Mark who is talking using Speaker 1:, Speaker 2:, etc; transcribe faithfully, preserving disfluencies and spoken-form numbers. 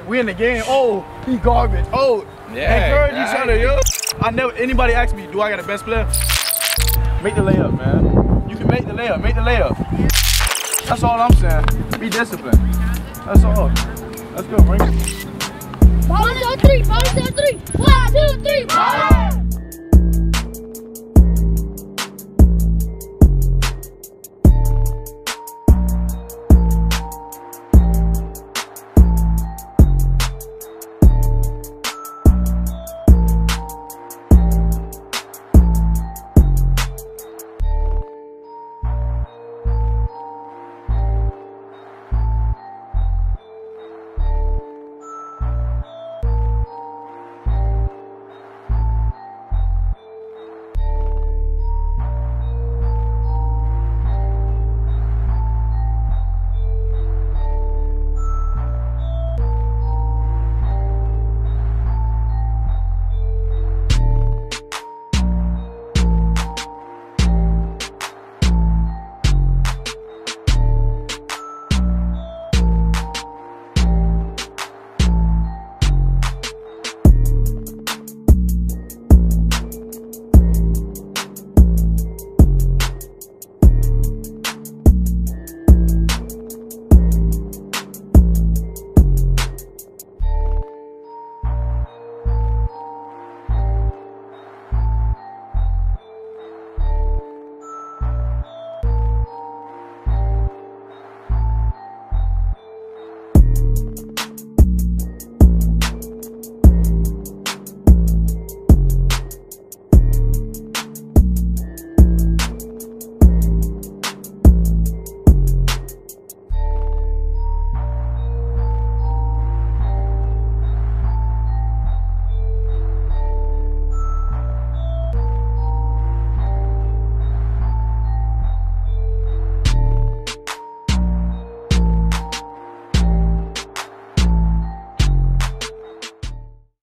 Speaker 1: We in the game. Oh, he garbage. Oh,
Speaker 2: yeah,
Speaker 1: encourage
Speaker 2: yeah.
Speaker 1: each other, yo. I never, anybody ask me, do I got the best player? Make the layup, man. You can make the layup, make the layup. That's all I'm saying. Be disciplined. That's all. Let's go, bring it.
Speaker 3: Ball is on three, ball is on three. One, two, three, ball!